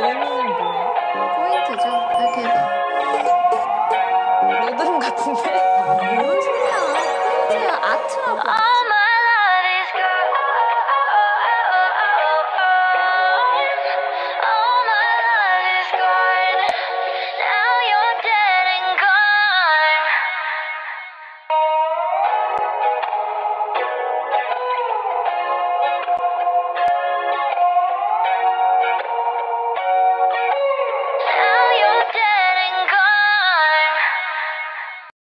의미는 뭐야? 포인트죠. 이렇게 해봐. 노드름 같은데? 뭔 소리야. 포인트야. 아트라고.